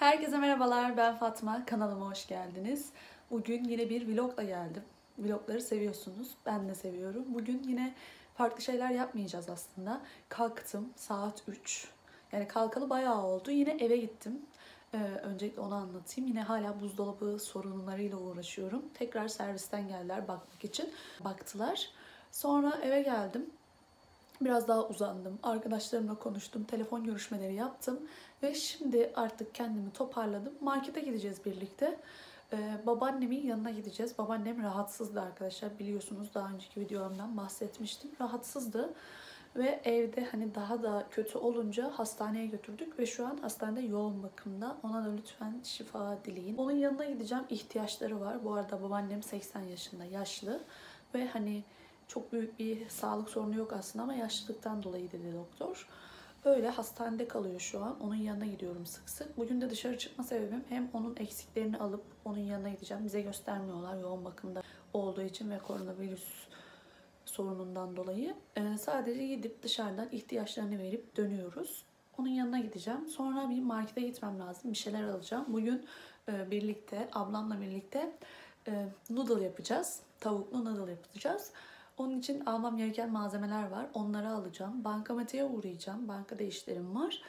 Herkese merhabalar, ben Fatma. Kanalıma hoş geldiniz. Bugün yine bir vlogla geldim. Vlogları seviyorsunuz, ben de seviyorum. Bugün yine farklı şeyler yapmayacağız aslında. Kalktım, saat 3. Yani kalkalı bayağı oldu. Yine eve gittim. Öncelikle onu anlatayım. Yine hala buzdolabı sorunlarıyla uğraşıyorum. Tekrar servisten geldiler bakmak için. Baktılar. Sonra eve geldim. Biraz daha uzandım. Arkadaşlarımla konuştum. Telefon görüşmeleri yaptım. Ve şimdi artık kendimi toparladım. Markete gideceğiz birlikte. Babaannemin yanına gideceğiz. Babaannem rahatsızdı arkadaşlar. Biliyorsunuz daha önceki videomdan bahsetmiştim. Rahatsızdı. Ve evde hani daha da kötü olunca hastaneye götürdük. Ve şu an hastanede yoğun bakımda. Ona da lütfen şifa dileyin. Onun yanına gideceğim. İhtiyaçları var. Bu arada babaannem 80 yaşında, yaşlı. Ve hani çok büyük bir sağlık sorunu yok aslında ama yaşlılıktan dolayı dedi doktor. Öyle hastanede kalıyor şu an. Onun yanına gidiyorum sık sık. Bugün de dışarı çıkma sebebim hem onun eksiklerini alıp onun yanına gideceğim. Bize göstermiyorlar yoğun bakımda olduğu için ve koronavirüs sorunundan dolayı. Sadece gidip dışarıdan ihtiyaçlarını verip dönüyoruz. Onun yanına gideceğim. Sonra bir markete gitmem lazım. Bir şeyler alacağım. Bugün birlikte, ablamla birlikte noodle yapacağız. Tavuklu noodle yapacağız. Onun için almam gereken malzemeler var. Onları alacağım. Bankamatiğe uğrayacağım. Bankada işlerim var.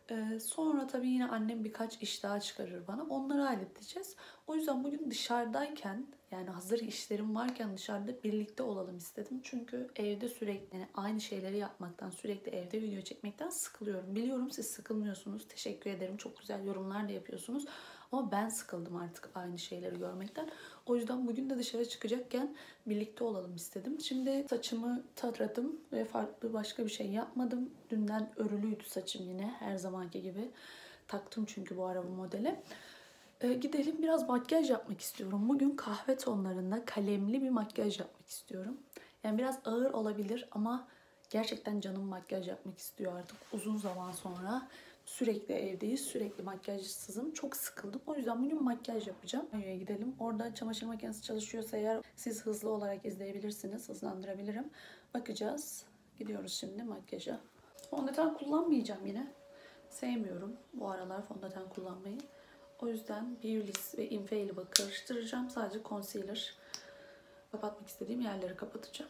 Sonra tabii yine annem birkaç iş daha çıkarır bana. Onları halledeceğiz. O yüzden bugün dışarıdayken yani hazır işlerim varken dışarıda birlikte olalım istedim. Çünkü evde sürekli yani aynı şeyleri yapmaktan, sürekli evde video çekmekten sıkılıyorum. Biliyorum siz sıkılmıyorsunuz. Teşekkür ederim. Çok güzel yorumlar da yapıyorsunuz. Ama ben sıkıldım artık aynı şeyleri görmekten. O yüzden bugün de dışarı çıkacakken birlikte olalım istedim. Şimdi saçımı taradım ve farklı başka bir şey yapmadım. Dünden örülüydü saçım yine her zamanki gibi. Taktım çünkü bu ara bu modele. Gidelim biraz makyaj yapmak istiyorum. Bugün kahve tonlarında kalemli bir makyaj yapmak istiyorum. Yani biraz ağır olabilir ama gerçekten canım makyaj yapmak istiyor artık uzun zaman sonra. Sürekli evdeyiz, sürekli makyajsızım. Çok sıkıldım. O yüzden bugün makyaj yapacağım. Banyoya gidelim. Orada çamaşır makinesi çalışıyorsa eğer siz hızlı olarak izleyebilirsiniz. Hızlandırabilirim. Bakacağız. Gidiyoruz şimdi makyaja. Fondöten kullanmayacağım yine. Sevmiyorum bu aralar fondöten kullanmayı. O yüzden Beauliss ve Infallible karıştıracağım. Sadece concealer kapatmak istediğim yerleri kapatacağım.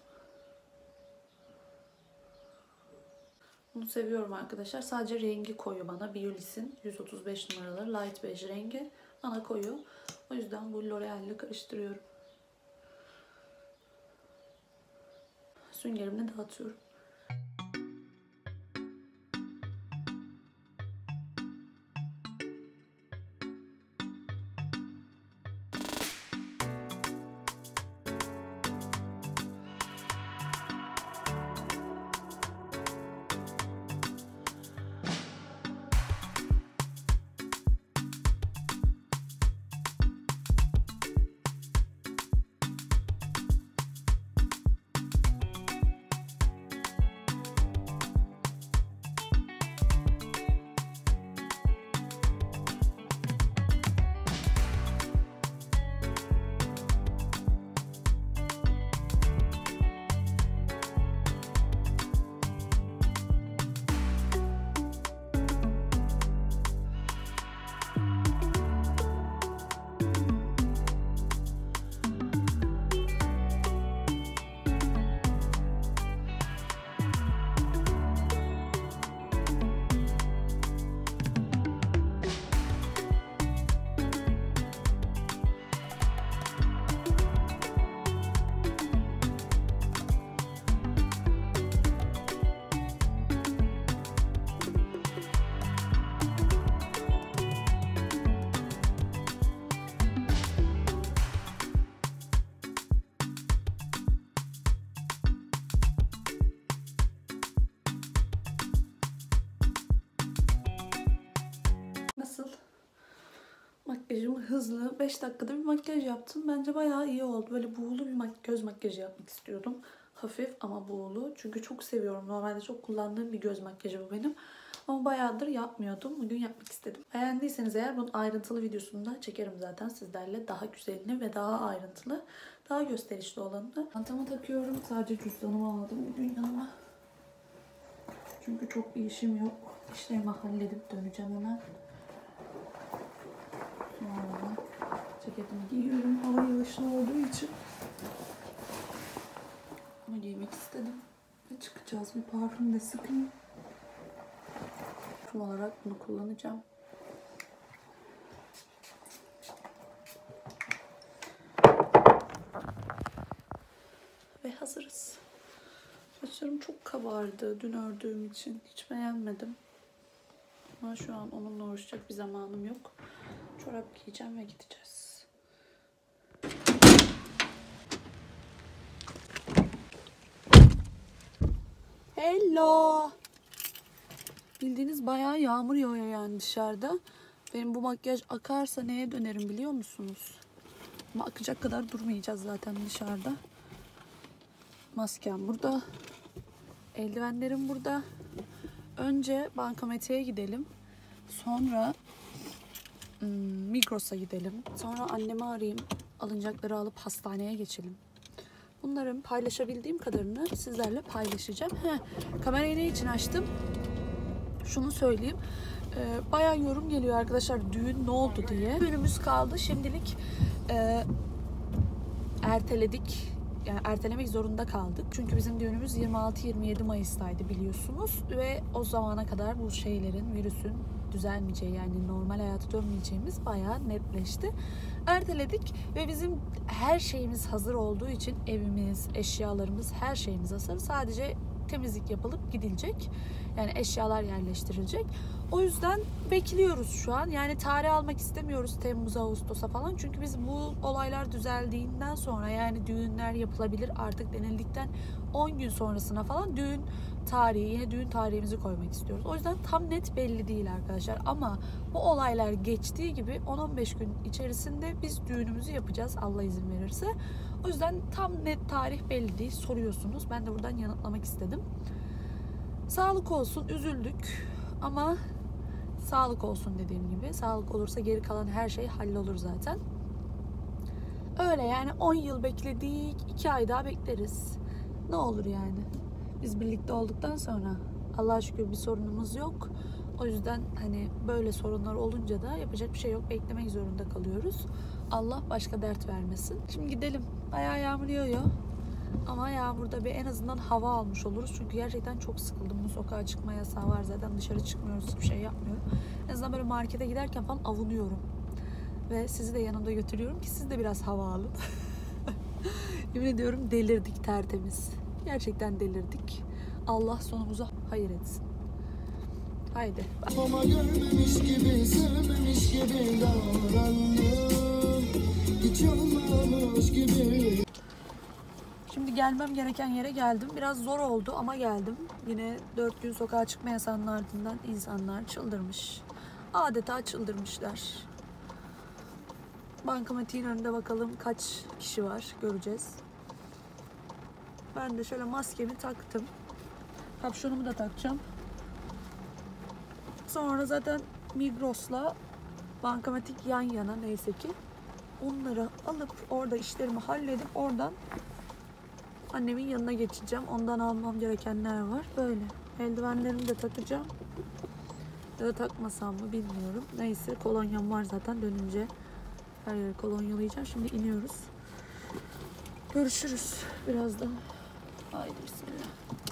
Bunu seviyorum arkadaşlar. Sadece rengi koyu bana. Beauliss'in 135 numaralı light beige rengi bana koyu. O yüzden bu L'Oreal ile karıştırıyorum. Süngerimle dağıtıyorum. Nasıl? Makyajımı hızlı 5 dakikada bir makyaj yaptım. Bence bayağı iyi oldu. Böyle buğulu bir göz makyajı yapmak istiyordum. Hafif ama buğulu. Çünkü çok seviyorum. Normalde çok kullandığım bir göz makyajı bu benim. Ama bayağıdır yapmıyordum. Bugün yapmak istedim. Beğendiyseniz eğer bunun ayrıntılı videosunu da çekerim zaten sizlerle. Daha güzelini ve daha ayrıntılı, daha gösterişli olanını. Çantama takıyorum. Sadece cüzdanımı aldım bugün yanıma. Çünkü çok bir işim yok. İşlerimi halledip döneceğim hemen. ceketimi giyiyorum. Hava yağışlı olduğu için bunu giymek istedim. Ve çıkacağız. Bir parfüm de sıkayım. Parfüm olarak bunu kullanacağım. Ve hazırız. Saçlarım çok kabardı dün ördüğüm için. Hiç beğenmedim. Ama şu an onunla uğraşacak bir zamanım yok. Çorap giyeceğim ve gideceğiz. Hello. Bildiğiniz bayağı yağmur yağıyor yani dışarıda. Benim bu makyaj akarsa neye dönerim biliyor musunuz? Ama akacak kadar durmayacağız zaten dışarıda. Maskem burada. Eldivenlerim burada. Önce bankamatiğe gidelim. Sonra Migros'a gidelim. Sonra annemi arayayım. Alınacakları alıp hastaneye geçelim. Bunların paylaşabildiğim kadarını sizlerle paylaşacağım. Kamerayı ne için açtım? Şunu söyleyeyim. Bayağı yorum geliyor arkadaşlar. Düğün ne oldu diye. Düğünümüz kaldı. Şimdilik erteledik. Yani ertelemek zorunda kaldık. Çünkü bizim düğünümüz 26-27 Mayıs'taydı biliyorsunuz. Ve o zamana kadar bu şeylerin, virüsün düzelmeyeceği yani normal hayata dönmeyeceğimiz bayağı netleşti. Erteledik ve bizim her şeyimiz hazır olduğu için evimiz, eşyalarımız, her şeyimiz hazır. Sadece temizlik yapılıp gidilecek. Yani eşyalar yerleştirilecek. O yüzden bekliyoruz şu an. Yani tarih almak istemiyoruz Temmuz, Ağustos'a falan. Çünkü biz bu olaylar düzeldiğinden sonra yani düğünler yapılabilir artık denildikten 10 gün sonrasına falan düğün tarihi, yine düğün tarihimizi koymak istiyoruz. O yüzden tam net belli değil arkadaşlar. Ama bu olaylar geçtiği gibi 10-15 gün içerisinde biz düğünümüzü yapacağız Allah izin verirse. O yüzden tam net tarih belli değil. Soruyorsunuz. Ben de buradan yanıtlamak istedim. Sağlık olsun. Üzüldük. Ama sağlık olsun dediğim gibi. Sağlık olursa geri kalan her şey hallolur zaten. Öyle yani 10 yıl bekledik. 2 ay daha bekleriz. Ne olur yani. Biz birlikte olduktan sonra Allah'a şükür bir sorunumuz yok. O yüzden hani böyle sorunlar olunca da yapacak bir şey yok. Beklemek zorunda kalıyoruz. Allah başka dert vermesin. Şimdi gidelim. Bayağı yağmur yağıyor. Ama yağmurda bir en azından hava almış oluruz. Çünkü gerçekten çok sıkıldım. Bu sokağa çıkma yasağı var zaten. Dışarı çıkmıyoruz. Hiçbir şey yapmıyorum. En azından böyle markete giderken falan avunuyorum. Ve sizi de yanımda götürüyorum ki siz de biraz hava alın. Yemin ediyorum delirdik tertemiz. Gerçekten delirdik. Allah sonumuzu hayır etsin. Haydi. Ama görmemiş gibi, sevmemiş gibi davrandım. Hiç olmamış gibi. Şimdi gelmem gereken yere geldim. Biraz zor oldu ama geldim. Yine 4 gün sokağa çıkma yasağının ardından insanlar çıldırmış. Adeta çıldırmışlar. Bankamatiğin önünde bakalım kaç kişi var göreceğiz. Ben de şöyle maskemi taktım. Kapşonumu da takacağım. Sonra zaten Migros'la bankamatik yan yana neyse ki. Onları alıp orada işlerimi halledip oradan annemin yanına geçeceğim. Ondan almam gerekenler var. Böyle. Eldivenlerimi de takacağım. Ya da takmasam mı bilmiyorum. Neyse kolonyam var zaten dönünce. Her yere kolonyalayacağım. Şimdi iniyoruz. Görüşürüz birazdan. Haydi bismillah.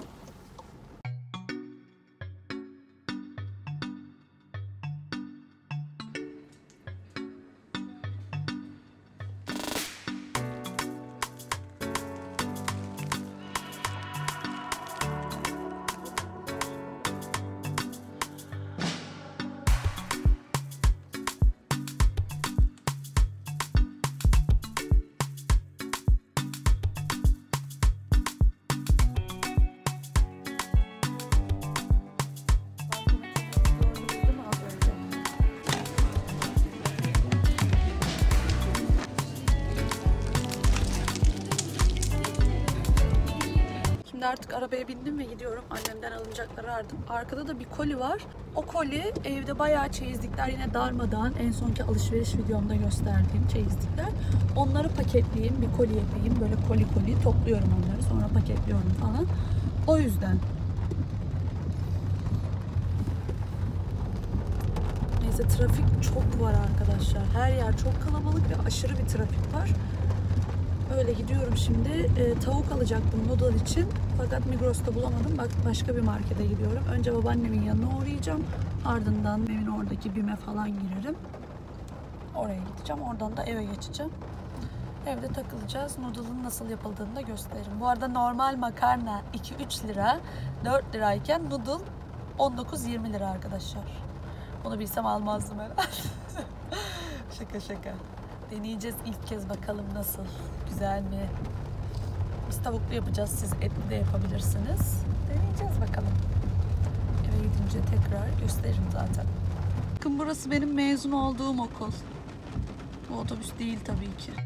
Şimdi artık arabaya bindim ve gidiyorum. Annemden alınacakları aldım. Arkada da bir koli var. O koli evde bayağı çeyizlikler yine darmadağın. En sonki alışveriş videomda gösterdiğim çeyizlikler. Onları paketleyeyim, bir koli yapayım. Böyle koli topluyorum onları. Sonra paketliyorum falan. O yüzden. Neyse Neyse, trafik çok var arkadaşlar. Her yer çok kalabalık ve aşırı bir trafik var. Öyle gidiyorum şimdi. Tavuk alacaktım noodle için. Fakat Migros'ta bulamadım. Bak, başka bir markete gidiyorum. Önce babaannemin yanına uğrayacağım. Ardından evin oradaki BİM'e falan girerim. Oraya gideceğim. Oradan da eve geçeceğim. Evde takılacağız. Noodle'ın nasıl yapıldığını da gösteririm. Bu arada normal makarna 2-3 lira, 4 lirayken noodle 19-20 lira arkadaşlar. Onu bilsem almazdım herhalde. Şaka şaka. Deneyeceğiz ilk kez, bakalım nasıl. Güzel mi? Biz tavuklu yapacağız. Siz etli de yapabilirsiniz. Deneyeceğiz bakalım. Eve gidince tekrar gösteririm zaten. Bakın, burası benim mezun olduğum okul. Bu otobüs değil tabii ki.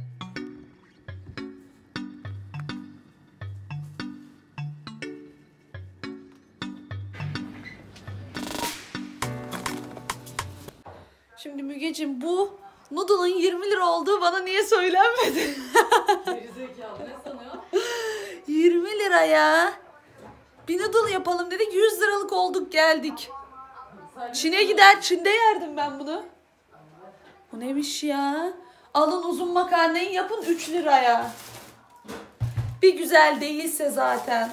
Şimdi Mügeciğim, bu noodle'ın 20 lira olduğu bana niye söylenmedi? Gerizekalı, ne sanıyor? 20 lira ya. Bir noodle yapalım dedik, 100 liralık olduk geldik. Çin'e gider, Çin'de yerdim ben bunu. Bu neymiş ya? Alın uzun makarnayı yapın 3 liraya. Bir güzel değilse zaten.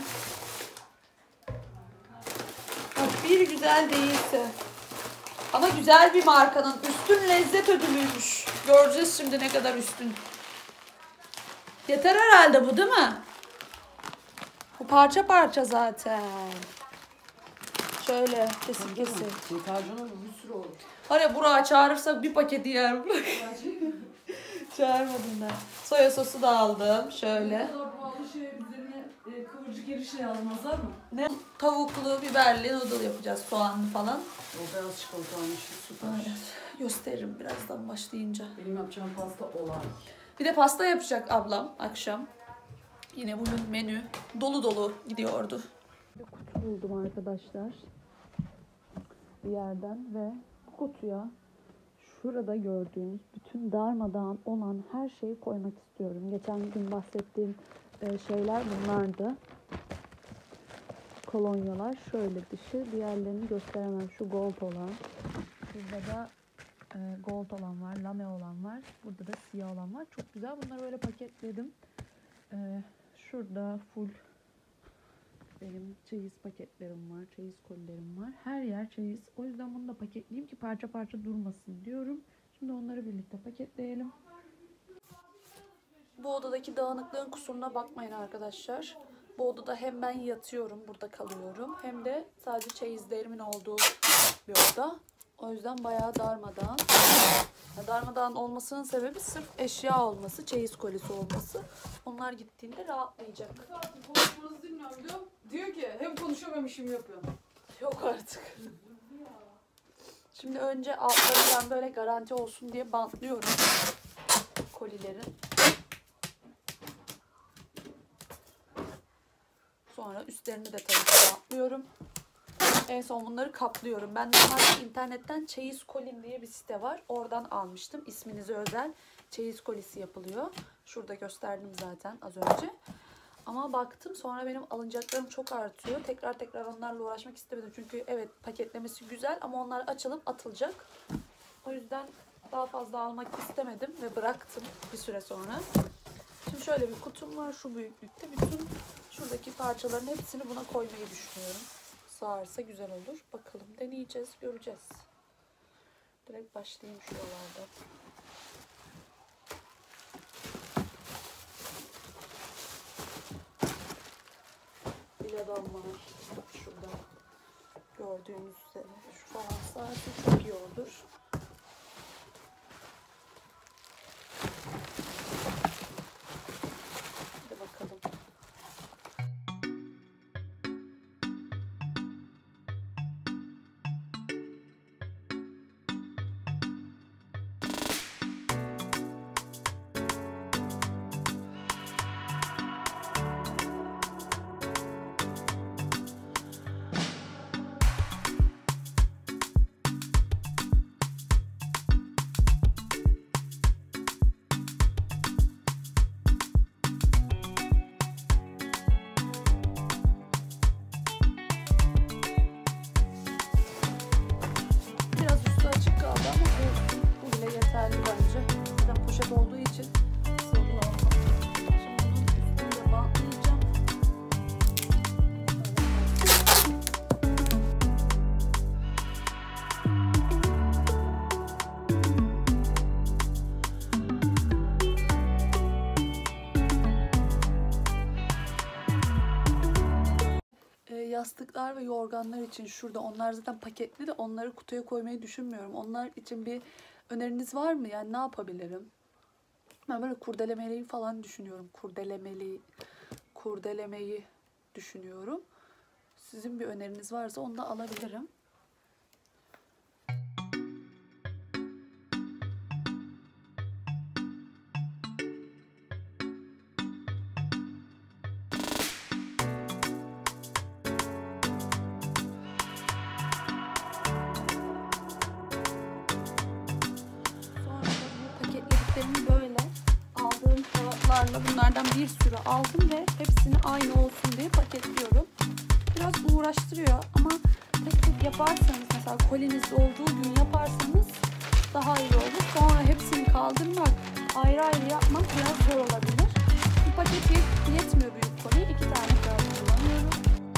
Bak, bir güzel değilse. Ama güzel bir markanın, üstün lezzet ödülüymüş. Göreceğiz şimdi ne kadar üstün. Yeter herhalde bu, değil mi? Bu parça parça zaten. Şöyle kesik kesik. Yeter canım, bir sürü olur. Var ya, Burak'ı çağırırsak bir paketi yer Burak. Çağırmadım ben. Soya sosu da aldım. Şöyle. Ne kadar pahalı şey üzerine kıvırcık eri şey almazlar mı? Ne? Tavuklu, biberli noodle yapacağız, soğanlı falan. O beyaz çikolatanın işi süper. Evet. Gösteririm birazdan başlayınca. Benim yapacağım pasta olay. Bir de pasta yapacak ablam akşam. Yine bugün menü dolu dolu gidiyordu. Bir kutu buldum arkadaşlar. Bir yerden ve bu kutuya şurada gördüğünüz bütün darmadağın olan her şeyi koymak istiyorum. Geçen gün bahsettiğim şeyler bunlardı. Kolonyalar şöyle dışı, diğerlerini gösteremem. Şu gold olan, burada da gold olan var, lame olan var, burada da siyah olan var. Çok güzel. Bunları böyle paketledim. Şurada full benim çeyiz paketlerim var, çeyiz kolilerim var. Her yer çeyiz. O yüzden bunu da paketleyeyim ki parça parça durmasın diyorum. Şimdi onları birlikte paketleyelim. Bu odadaki dağınıklığın kusuruna bakmayın arkadaşlar. Bu odada hem ben yatıyorum, burada kalıyorum, hem de sadece çeyizlerimin olduğu bir oda. O yüzden bayağı darmadağın. Darmadağın olmasının sebebi sırf eşya olması, çeyiz kolisi olması. Onlar gittiğinde rahatlayacak. Konuşmanızı dinliyorum diyor. Diyor ki hem konuşuyorum hem işimi yapıyorum. Yok artık. Şimdi önce altlarından böyle garanti olsun diye bantlıyorum kolilerin. Sonra üstlerini de tabii ki bantlıyorum. En son bunları kaplıyorum. Ben normalde internetten Çeyiz Kolim diye bir site var. Oradan almıştım. İsminize özel çeyiz kolisi yapılıyor. Şurada gösterdim zaten az önce. Ama baktım sonra benim alınacaklarım çok artıyor. Tekrar onlarla uğraşmak istemedim. Çünkü evet, paketlemesi güzel ama onlar açılıp atılacak. O yüzden daha fazla almak istemedim ve bıraktım bir süre sonra. Şimdi şöyle bir kutum var şu büyüklükte. Bütün şuradaki parçaların hepsini buna koymayı düşünüyorum. Sığarsa güzel olur. Bakalım, deneyeceğiz, göreceğiz. Direkt başlayayım şuralarda. Biladan var şurada. Gördüğünüz üzere. Şu falan sığarsa çok iyi olur. Hadi bakalım. yastıklar ve yorganlar için şurada. Onlar zaten paketli de onları kutuya koymayı düşünmüyorum. Onlar için bir öneriniz var mı? Yani ne yapabilirim? Ben böyle kurdelemeliyi falan düşünüyorum. Kurdelemeyi düşünüyorum. Sizin bir öneriniz varsa onu da alabilirim. Böyle aldığım kağıtlarla bunlardan bir sürü aldım ve hepsini aynı olsun diye paketliyorum. Biraz uğraştırıyor ama tek tek yaparsanız, mesela koliniz olduğu gün yaparsanız daha iyi olur. Sonra hepsini kaldırmak, ayrı ayrı yapmak biraz zor olabilir. Bir paket yetmiyor büyük koli. 2 tane kağıt kullanıyorum.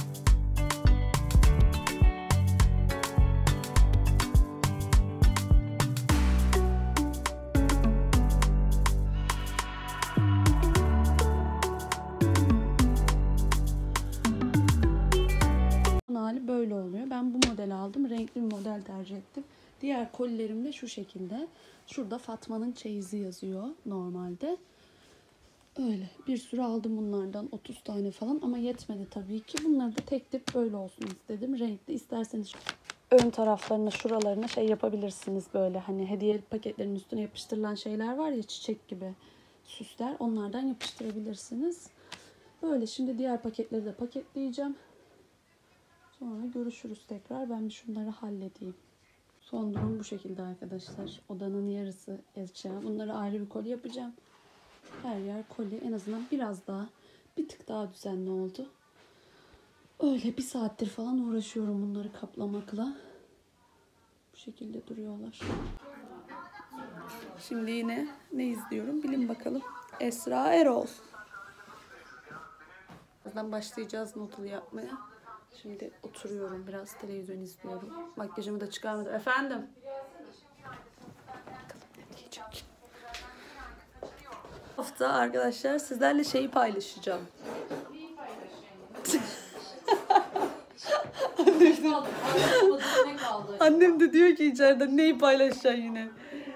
Hali böyle oluyor. Ben bu modeli aldım. Renkli bir model tercih ettim. Diğer kolilerim de şu şekilde. Şurada Fatma'nın çeyizi yazıyor normalde. Öyle. Bir sürü aldım bunlardan. 30 tane falan ama yetmedi tabii ki. Bunları da tek tip böyle olsun istedim. Renkli. İsterseniz ön taraflarına, şuralarına şey yapabilirsiniz böyle. Hani hediye paketlerinin üstüne yapıştırılan şeyler var ya, çiçek gibi süsler. Onlardan yapıştırabilirsiniz. Böyle. Şimdi diğer paketleri de paketleyeceğim. Sonra görüşürüz tekrar. Ben bir şunları halledeyim. Son durum bu şekilde arkadaşlar. Odanın yarısı eşya. Bunları ayrı bir koli yapacağım. Her yer koli. En azından biraz daha, bir tık daha düzenli oldu. Öyle 1 saattir falan uğraşıyorum bunları kaplamakla. Bu şekilde duruyorlar. Şimdi yine ne izliyorum? Bilin bakalım. Esra Erol. Birazdan başlayacağız notulu yapmaya. Şimdi oturuyorum, biraz televizyon izliyorum. Makyajımı da çıkarmadım. Efendim? Bakalım ne diyecek. Bu hafta arkadaşlar sizlerle şeyi paylaşacağım. Annem de diyor ki içeride neyi paylaşacaksın yine?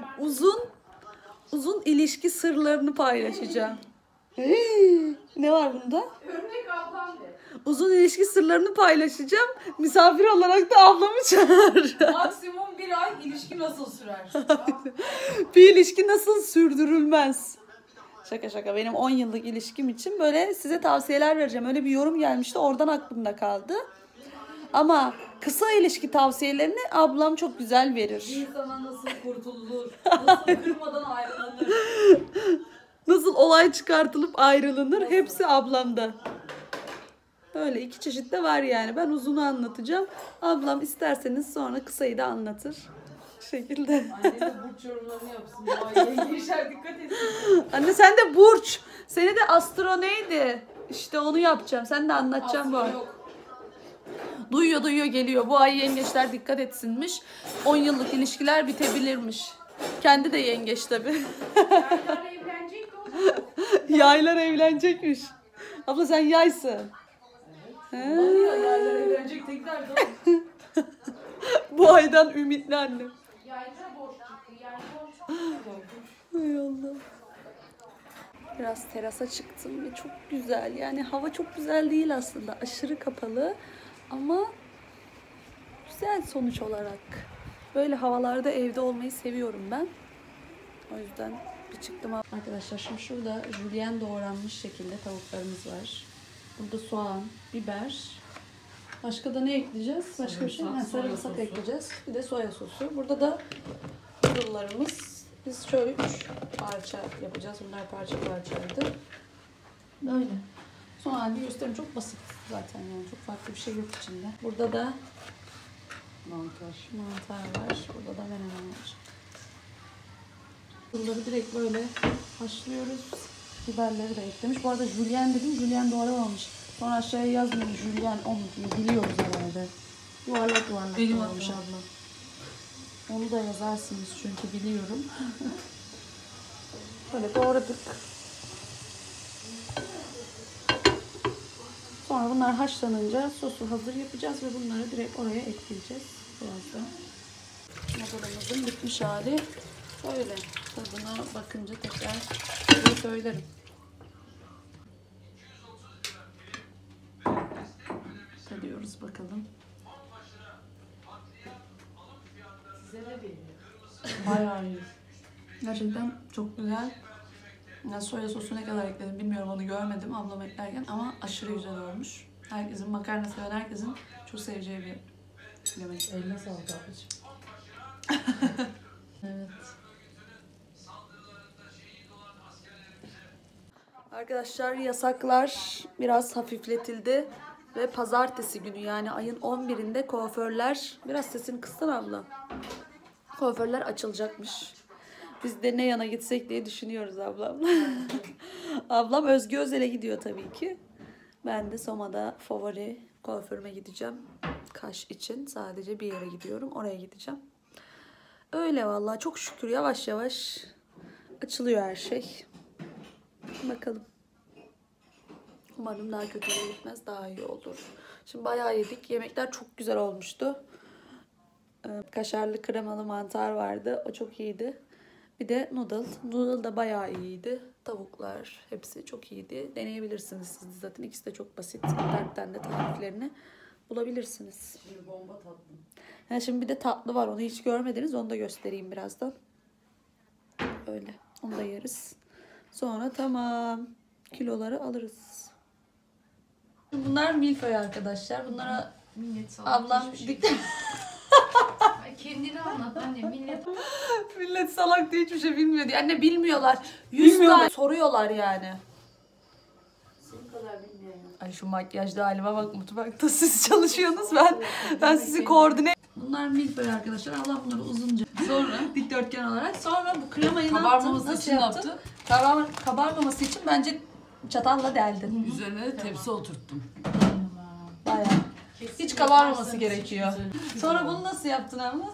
Uzun ilişki sırlarını paylaşacağım. Ne var bunda? Örnek ablam de. Uzun ilişki sırlarını paylaşacağım. Misafir olarak da ablamı çağır. Maksimum 1 ay ilişki nasıl sürer? Bir ilişki nasıl sürdürülmez? Şaka şaka. Benim 10 yıllık ilişkim için böyle size tavsiyeler vereceğim. Öyle bir yorum gelmişti. Oradan aklımda kaldı. Ama kısa ilişki tavsiyelerini ablam çok güzel verir. İnsana nasıl kurtulur? Nasıl kırmadan ayrılır? Nasıl olay çıkartılıp ayrılınır? Hepsi ablamda. Öyle 2 çeşit de var yani. Ben uzunu anlatacağım. Ablam isterseniz sonra kısayı da anlatır. Bu şekilde. Anne de burç yorumlarını yapsın. Yenge işler dikkat etsin. Anne sen de burç. Seni de astro neydi? İşte onu yapacağım. Sen de anlatacağım bu ay. Yok. Duyuyor geliyor. Bu ay yengeçler dikkat etsinmiş. 10 yıllık ilişkiler bitebilirmiş. Kendi de yengeç tabii. Yaylar evlenecek de o. Yaylar evlenecekmiş. Abla sen yaysın. Yaylar evlenecek tekrar da. Bu aydan ümitli annem. Yaylar boş çıktı. Yay boş. Ay Allah. Biraz terasa çıktım ve çok güzel. Yani hava çok güzel değil aslında. Aşırı kapalı ama güzel sonuç olarak. Böyle havalarda evde olmayı seviyorum ben. O yüzden bir çıktım. Arkadaşlar şimdi şurada jülyen doğranmış şekilde tavuklarımız var. Burada soğan, biber. Başka da ne ekleyeceğiz? Başka bir şey mi? Sarımsak ekleyeceğiz. Bir de soya sosu. Burada da noodle'larımız. Biz şöyle 3 parça yapacağız. Bunlar parçaydı. Böyle. Son halini göstereyim. Çok basit zaten yani. Çok farklı bir şey yok içinde. Burada da mantar var. Burada da menemen var. Bunları direkt böyle haşlıyoruz. Biberleri de eklemiş. Bu arada jülyen dedim. Jülyen doğramamış. Sonra aşağıya yazmıyorum. Jülyen o mu diye. Biliyoruz herhalde. Yuvarlak Benim doğramış adım. abla. Onu da yazarsınız çünkü biliyorum. Böyle doğradık. Sonra bunlar haşlanınca sosu hazır yapacağız ve bunları direkt oraya ekleyeceğiz birazdan. Noodle'ımızın bitmiş hali böyle. Tadına bakınca tekrar söylerim. Tadıyoruz bakalım. Bayağı iyi. Gerçekten çok güzel. Ya soya sosu ne kadar ekledim bilmiyorum, onu görmedim ablam eklerken ama aşırı güzel olmuş. Herkesin, makarna seven herkesin çok seveceği bir yemek. Eline sağlık ablacığım. Evet. Arkadaşlar yasaklar biraz hafifletildi ve pazartesi günü yani ayın 11'inde kuaförler, biraz sesini kıssana abla. Kuaförler açılacakmış. Biz de ne yana gitsek diye düşünüyoruz ablamla. Ablam Özge Özel'e gidiyor tabii ki. Ben de Soma'da favori kuaförüme gideceğim. Kaş için sadece bir yere gidiyorum. Oraya gideceğim. Öyle vallahi, çok şükür yavaş yavaş açılıyor her şey. Bakalım. Umarım daha kötüye gitmez, daha iyi olur. Şimdi bayağı yedik. Yemekler çok güzel olmuştu. Kaşarlı kremalı mantar vardı. O çok iyiydi. Bir de noodle. Noodle da bayağı iyiydi. Tavuklar hepsi çok iyiydi. Deneyebilirsiniz siz de zaten. İkisi de çok basit. İnternetten de tariflerini bulabilirsiniz. Şimdi bomba tatlım. Yani şimdi bir de tatlı var. Onu hiç görmediniz. Onu da göstereyim birazdan. Öyle. Onu da yeriz. Sonra tamam. Kiloları alırız. Bunlar milföy arkadaşlar. Bunlara Millet salak ablam hiçbir şey dikti. Ay, kendini anlat anne millet. Millet salak diye hiçbir şey bilmiyor diye. Anne bilmiyorlar. 100 tane soruyorlar yani. Senin kadar bilmiyorum. Ay şu makyajlı halime bak, mutfakta siz çalışıyorsunuz, ben sizi koordine. Bunlar milföy arkadaşlar. Allah bunları uzunca. Sonra dikdörtgen olarak. Sonra bu kremayı Kabarmaması nasıl için ne yaptın? yaptın? Kabarmaması için bence çatalla deldin. Üzerine tepsi oturttum. Bayağı. Hiç kabarmaması gerekiyor. Sonra bunu nasıl yaptın ama?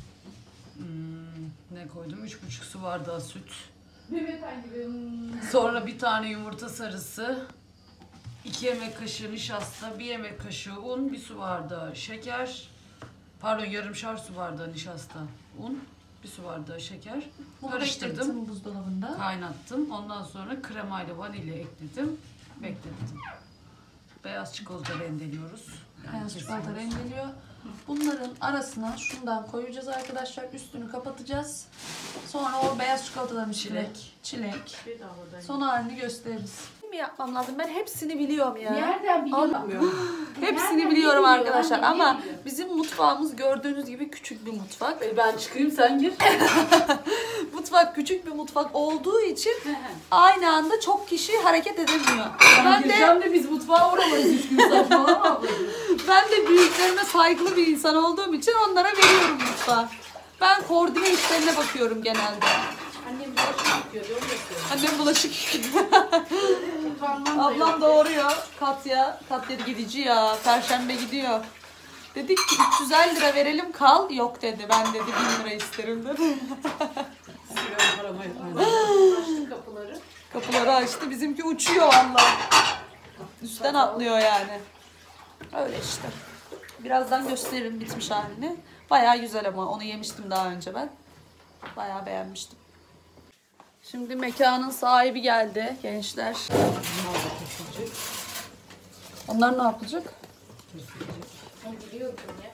Ne koydum? 3,5 su bardağı süt. Mehmet Ali gibi. Sonra bir tane yumurta sarısı. 2 yemek kaşığı nişasta, 1 yemek kaşığı un, 1 su bardağı şeker. Pardon, yarımşar su bardağı nişasta, un, 1 su bardağı şeker. Bunu Karıştırdım, beklettin buzdolabında. kaynattım. Ondan sonra kremayla vanilya ekledim, beklettim. Beyaz çikolata rendeliyoruz. Beyaz çikolata rendeliyor. Bunların arasına şundan koyacağız arkadaşlar. Üstünü kapatacağız. Sonra o beyaz çikolataların içine çilek. Son halini gösteririz. Mi yapmam lazım? Ben hepsini biliyorum ya. Nereden biliyorum? Hepsini biliyorum arkadaşlar ama bizim mutfağımız gördüğünüz gibi küçük bir mutfak. Ben çıkayım, sen gir. Mutfak küçük bir mutfak olduğu için aynı anda çok kişi hareket edemiyor. Ben de Gireceğim de biz mutfağa uğramayız 3 gün, saçmalama ablacığım. Ben de büyüklerime saygılı bir insan olduğum için onlara veriyorum mutfağı. Ben koordine işlerine bakıyorum genelde. Annem bulaşık yıkıyor, doğru yapıyor. Annem bulaşık yıkıyor. Utanmam da Ablam yok. doğuruyor. Katya gidici ya. Perşembe gidiyor. Dedik ki 350 lira verelim kal. Yok dedi. Ben dedi 1000 lira isterim dedi. Sigara paramı etmez. Açtı kapıları. Kapıları açtı. Bizimki uçuyor vallahi. Üstten atlıyor yani. Öyle işte. Birazdan gösteririm bitmiş halini. Bayağı güzel ama onu yemiştim daha önce ben. Bayağı beğenmiştim. Şimdi mekanın sahibi geldi gençler. Onlar ne yapacak? Ben biliyordum ya.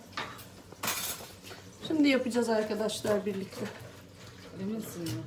Şimdi yapacağız arkadaşlar birlikte. Eminsin mi?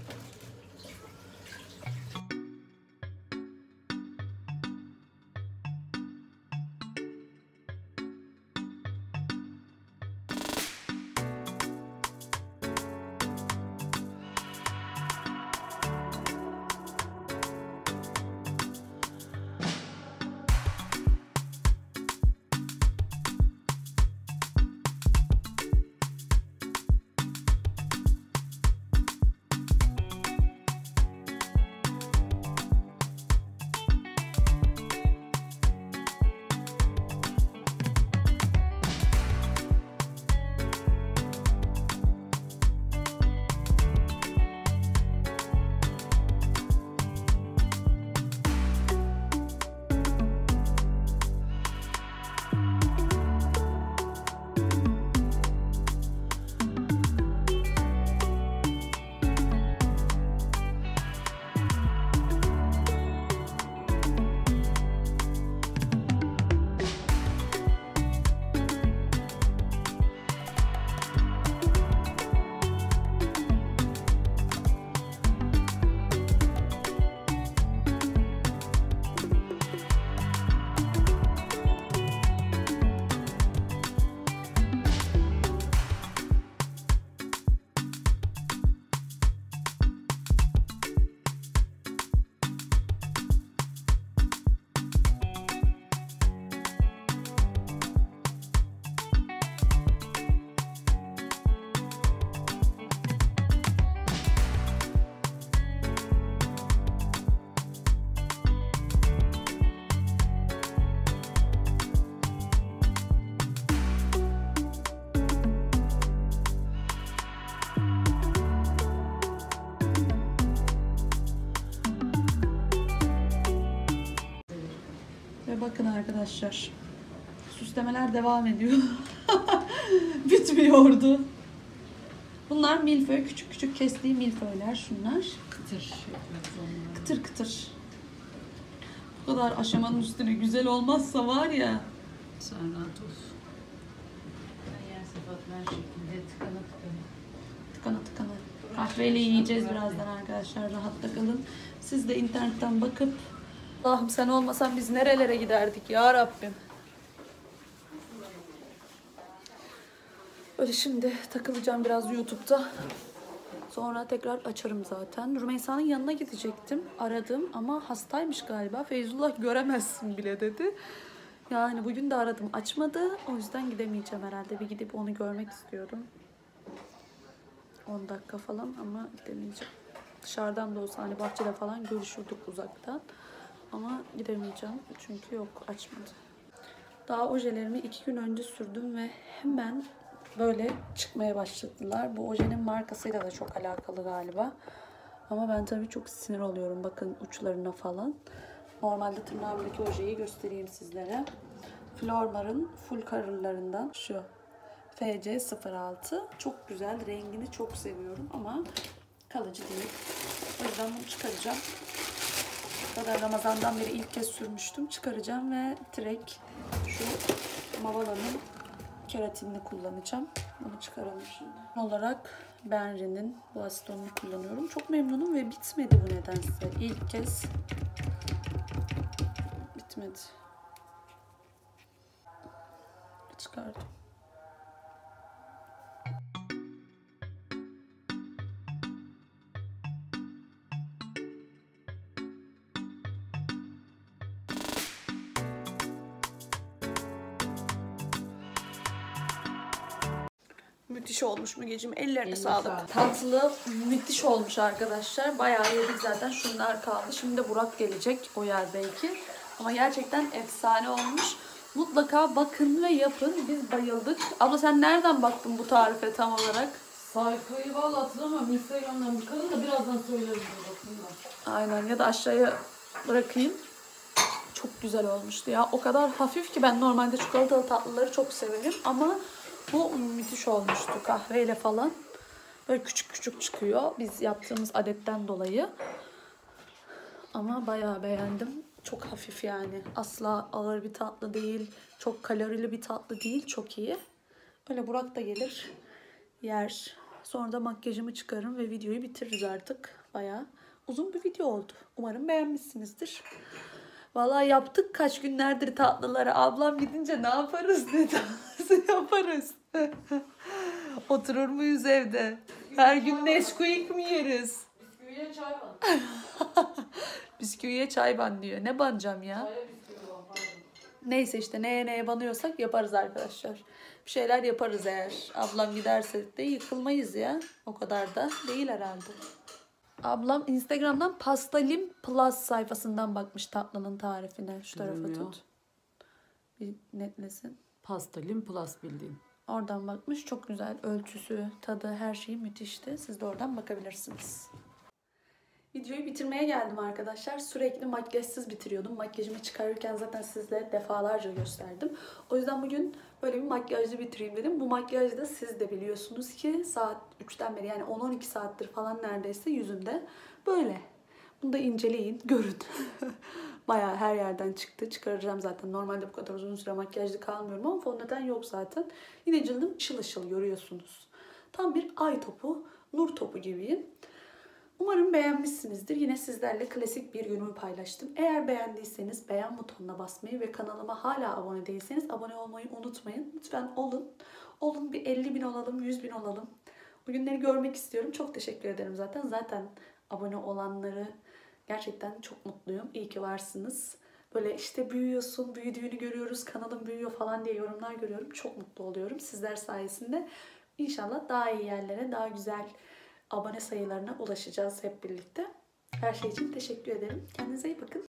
bakın arkadaşlar. Süslemeler devam ediyor. Bitmiyordu. Bunlar milföy. Küçük küçük kestiğim milföyler şunlar. Kıtır yapıyoruz onları. Kıtır kıtır. Bu kadar aşamanın üstüne güzel olmazsa var ya. Sen rahat ol. Ben yer sefatlar şeklinde tıkana tıkana. Tıkana tıkana. Kahveyle yiyeceğiz birazdan arkadaşlar. Rahatta kalın. Siz de internetten bakıp Allah'ım sen olmasan biz nerelere giderdik ya Rabbim. Böyle şimdi takılacağım biraz YouTube'da. Sonra tekrar açarım zaten. Rümeysa'nın yanına gidecektim. Aradım ama hastaymış galiba. Feyzullah göremezsin bile dedi. Yani bugün de aradım açmadı. O yüzden gidemeyeceğim herhalde. Bir gidip onu görmek istiyorum. 10 dakika falan ama gidemeyeceğim. Dışarıdan da olsa hani bahçede falan görüşürdük uzaktan. Ama gidemeyeceğim çünkü yok açmadı. Daha ojelerimi 2 gün önce sürdüm ve hemen böyle çıkmaya başladılar. Bu ojenin markasıyla da çok alakalı galiba. Ama ben tabii çok sinir oluyorum. Bakın uçlarına falan. Normalde tırnağımdaki ojeyi göstereyim sizlere. Flormar'ın full color'larından şu. FC06. Çok güzel. Rengini çok seviyorum ama kalıcı değil. O yüzden bunu çıkaracağım. Bu kadar Ramazan'dan beri ilk kez sürmüştüm. Çıkaracağım ve direkt şu Mavala'nın keratinini kullanacağım. Bunu çıkaralım şimdi. Olarak Benri'nin bu asitonunu kullanıyorum. Çok memnunum ve bitmedi bu nedense. İlk kez bitmedi. Çıkardım. Müthiş olmuş Mügeciğim. Ellerine sağlık. Tatlı müthiş olmuş arkadaşlar. Bayağı yedik zaten. Şunlar kaldı. Şimdi de Burak gelecek. O yer belki. Ama gerçekten efsane olmuş. Mutlaka bakın ve yapın. Biz bayıldık. Abla sen nereden baktın bu tarife tam olarak? Sayfayı vallahi hatırlamıyorum. Instagram'dan bakalım da birazdan söyleriz. Aynen ya da aşağıya bırakayım. Çok güzel olmuştu ya. O kadar hafif ki ben normalde çikolatalı tatlıları çok severim ama bu müthiş olmuştu kahveyle falan. Böyle küçük küçük çıkıyor biz yaptığımız adetten dolayı. Ama bayağı beğendim. Çok hafif yani. Asla ağır bir tatlı değil. Çok kalorili bir tatlı değil. Çok iyi. Öyle Burak da gelir. Yer. Sonra da makyajımı çıkarırım ve videoyu bitiririz artık. Bayağı uzun bir video oldu. Umarım beğenmişsinizdir. Vallahi yaptık kaç günlerdir tatlıları. Ablam gidince ne yaparız dedi. Nasıl yaparız? Oturur muyuz evde? Her gün Nesquik mi yeriz? Bisküviye çay var. Bisküviye çay ban diyor. Ne banacağım ya? Çaya bisküvi var pardon. Neyse işte neye banıyorsak yaparız arkadaşlar. Bir şeyler yaparız eğer. Ablam giderse de yıkılmayız ya. O kadar da değil herhalde. Ablam Instagram'dan Pastalim Plus sayfasından bakmış tatlının tarifine. Şu tarafa Bilmiyorum. tut. Bir netlesin. Pastelin plus bildiğin. Oradan bakmış. Çok güzel. Ölçüsü, tadı, her şeyi müthişti. Siz de oradan bakabilirsiniz. Videoyu bitirmeye geldim arkadaşlar. Sürekli makyajsız bitiriyordum. Makyajımı çıkarırken zaten sizlere defalarca gösterdim. O yüzden bugün böyle bir makyajlı bitireyim dedim. Bu makyajı da siz de biliyorsunuz ki saat 3'ten beri yani 10-12 saattir falan neredeyse yüzümde. Böyle. Bunu da inceleyin, görün. Bayağı her yerden çıktı. Çıkaracağım zaten. Normalde bu kadar uzun süre makyajlı kalmıyorum ama fondöten yok zaten. Yine cildim ışıl ışıl görüyorsunuz. Tam bir ay topu, nur topu gibiyim. Umarım beğenmişsinizdir. Yine sizlerle klasik bir günümü paylaştım. Eğer beğendiyseniz beğen butonuna basmayı ve kanalıma hala abone değilseniz abone olmayı unutmayın. Lütfen olun. Olun bir 50.000 olalım, 100.000 olalım. Bu günleri görmek istiyorum. Çok teşekkür ederim zaten. Zaten abone olanları gerçekten çok mutluyum. İyi ki varsınız. Böyle işte büyüyorsun, büyüdüğünü görüyoruz, kanalım büyüyor falan diye yorumlar görüyorum. Çok mutlu oluyorum. Sizler sayesinde inşallah daha iyi yerlere, daha güzel abone sayılarına ulaşacağız hep birlikte. Her şey için teşekkür ederim. Kendinize iyi bakın.